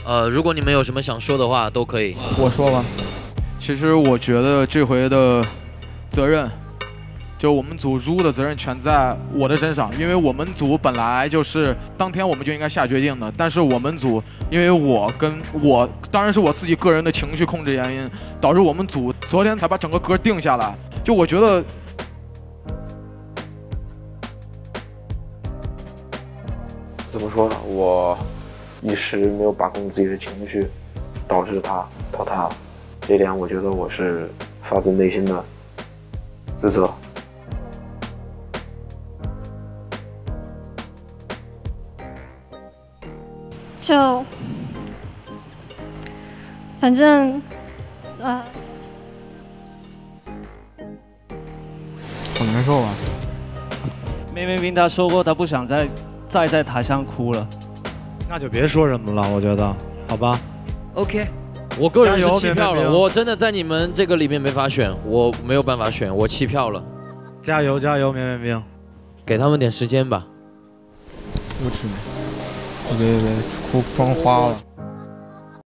如果你们有什么想说的话，都可以。 我说吧。其实我觉得这回的责任，就我们组入的责任全在我的身上，因为我们组本来就是当天我们就应该下决定的，但是我们组因为我当然是我自己个人的情绪控制原因，导致我们组昨天才把整个歌定下来。就我觉得。 怎么说呢？我一时没有把控自己的情绪，导致他淘汰了。这点我觉得我是发自内心的自责。 就反正很难受啊。 梅冰冰他说过他不想再在台上哭了， 那就别说什么了，我觉得，好吧。 OK， 我个人是弃票了，我真的在你们这个里面没法选，我没有办法选，我弃票了。 加油加油，绵绵冰， 给他们点时间吧。 我去，别哭，妆花了。